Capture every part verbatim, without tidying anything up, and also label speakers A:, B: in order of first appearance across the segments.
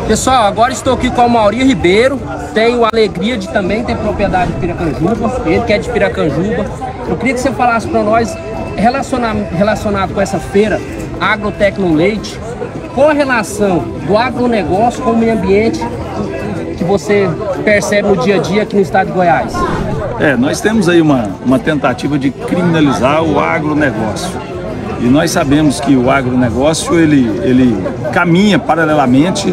A: Pessoal, agora estou aqui com o Mauri Ribeiro, tenho a alegria de também ter propriedade de Piracanjuba, ele que é de Piracanjuba. Eu queria que você falasse para nós, relacionado, relacionado com essa feira Agrotecnoleite, qual a relação do agronegócio com o meio ambiente que você percebe no dia a dia aqui no estado de Goiás?
B: É, nós temos aí uma, uma tentativa de criminalizar o agronegócio. E nós sabemos que o agronegócio, ele, ele caminha paralelamente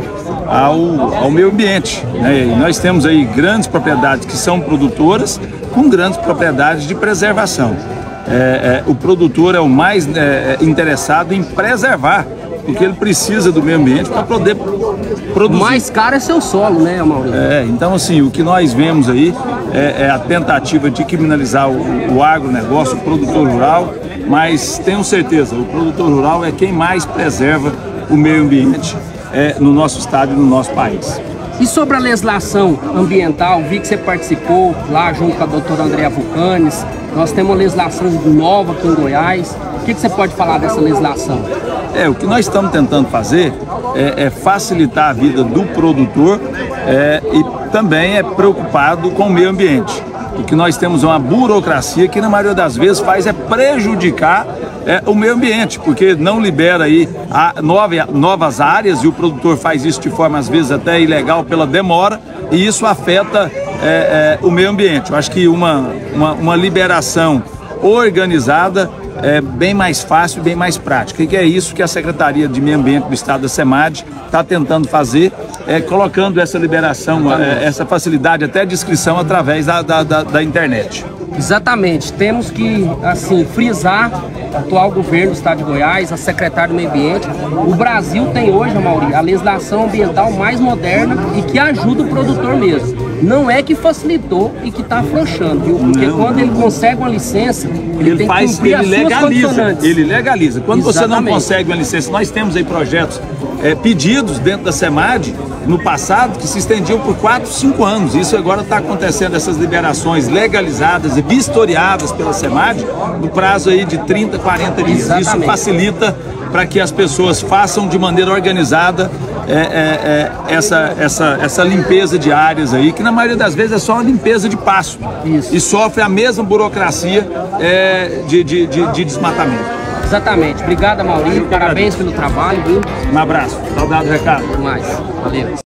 B: ao, ao meio ambiente, né? E nós temos aí grandes propriedades que são produtoras com grandes propriedades de preservação. É, é, o produtor é o mais é, interessado em preservar, porque ele precisa do meio ambiente para poder produzir.
A: O mais caro é seu solo, né, Maurício?
B: É, então assim, o que nós vemos aí é, é a tentativa de criminalizar o, o agronegócio, o produtor rural, mas tenho certeza, o produtor rural é quem mais preserva o meio ambiente é, no nosso estado e no nosso país.
A: E sobre a legislação ambiental, vi que você participou lá junto com a doutora Andréa Vulcanes. Nós temos uma legislação nova aqui em Goiás. O que, que você pode falar dessa legislação?
B: É, o que nós estamos tentando fazer é, é facilitar a vida do produtor é, e também é preocupado com o meio ambiente. Porque nós temos uma burocracia que na maioria das vezes faz é prejudicar é, o meio ambiente, porque não libera aí a nova, novas áreas e o produtor faz isso de forma às vezes até ilegal pela demora e isso afeta é, é, o meio ambiente. Eu acho que uma, uma, uma liberação organizada é bem mais fácil, bem mais prática. E que é isso que a Secretaria de Meio Ambiente do Estado da SEMAD está tentando fazer, é, colocando essa liberação, é, essa facilidade até de inscrição através da, da, da, da internet.
A: Exatamente. Temos que, assim, frisar o atual governo do Estado de Goiás, a secretária do Meio Ambiente. O Brasil tem hoje, Mauri, a legislação ambiental mais moderna e que ajuda o produtor mesmo. Não é que facilitou e que está afrouxando, viu? Porque não, quando não. ele consegue uma licença, ele, ele tem
B: faz,
A: que cumprir
B: ele
A: as
B: legaliza,
A: suas condicionantes.
B: Ele legaliza. Quando Exatamente. Você não consegue uma licença, nós temos aí projetos é, pedidos dentro da SEMAD no passado que se estendiam por quatro, cinco anos. Isso agora está acontecendo, essas liberações legalizadas e vistoriadas pela SEMAD no prazo aí de trinta, quarenta dias.
A: Exatamente.
B: Isso facilita para que as pessoas façam de maneira organizada é, é, é, essa, essa, essa limpeza de áreas aí, que na maioria das vezes é só uma limpeza de pasto.
A: Isso.
B: E sofre a mesma burocracia é, de, de, de, de desmatamento.
A: Exatamente. Obrigado, Maurício. Parabéns pelo trabalho, viu?
B: Um abraço. Tá dado o recado.
A: Até mais. Valeu.